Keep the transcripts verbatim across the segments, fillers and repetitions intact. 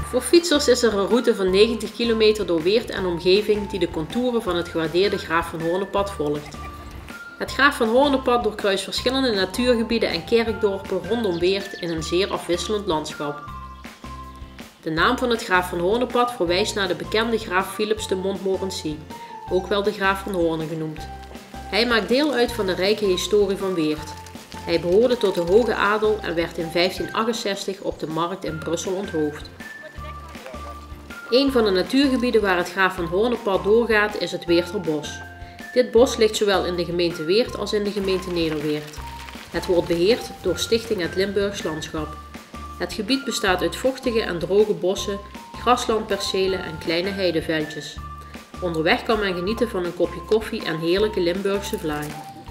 Voor fietsers is er een route van negentig kilometer door Weert en omgeving die de contouren van het gewaardeerde Graaf van Hoornenpad volgt. Het Graaf van Hoornenpad doorkruist verschillende natuurgebieden en kerkdorpen rondom Weert in een zeer afwisselend landschap. De naam van het Graaf van Hoornenpad verwijst naar de bekende graaf Philips de Montmorency, ook wel de Graaf van Hoorne genoemd. Hij maakt deel uit van de rijke historie van Weert. Hij behoorde tot de hoge adel en werd in vijftien achtenzestig op de markt in Brussel onthoofd. Een van de natuurgebieden waar het Graaf van Hoornenpad doorgaat is het Weerterbos. Dit bos ligt zowel in de gemeente Weert als in de gemeente Nederweert. Het wordt beheerd door Stichting Het Limburgs Landschap. Het gebied bestaat uit vochtige en droge bossen, graslandpercelen en kleine heideveldjes. Onderweg kan men genieten van een kopje koffie en heerlijke Limburgse vlaai.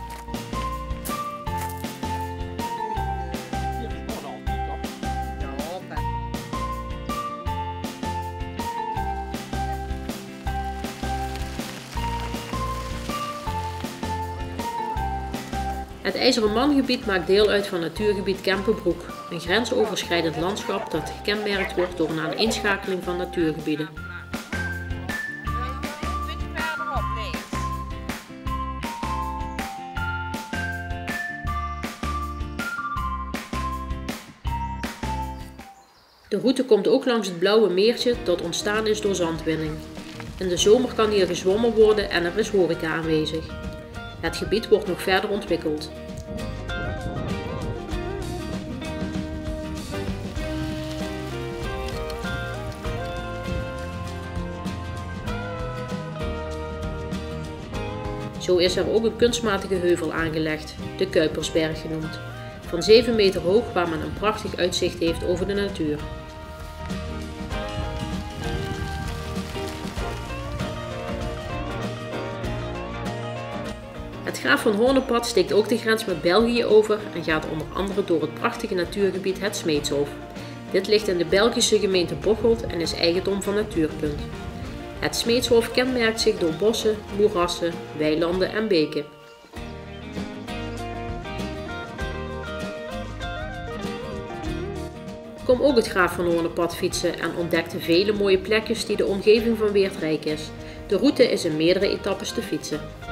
Het IJzeren Mangebied maakt deel uit van natuurgebied Kempenbroek, een grensoverschrijdend landschap dat gekenmerkt wordt door een aaneenschakeling van natuurgebieden. De route komt ook langs het Blauwe Meertje dat ontstaan is door zandwinning. In de zomer kan hier gezwommen worden en er is horeca aanwezig. Het gebied wordt nog verder ontwikkeld. Zo is er ook een kunstmatige heuvel aangelegd, de Kuipersberg genoemd, van zeven meter hoog waar men een prachtig uitzicht heeft over de natuur. Het Graaf van Hoornenpad steekt ook de grens met België over en gaat onder andere door het prachtige natuurgebied Het Smeetshof. Dit ligt in de Belgische gemeente Bocholt en is eigendom van Natuurpunt. Het Smeetshof kenmerkt zich door bossen, moerassen, weilanden en beken. Kom ook het Graaf van Hoornenpad fietsen en ontdek de vele mooie plekjes die de omgeving van Weert rijk is. De route is in meerdere etappes te fietsen.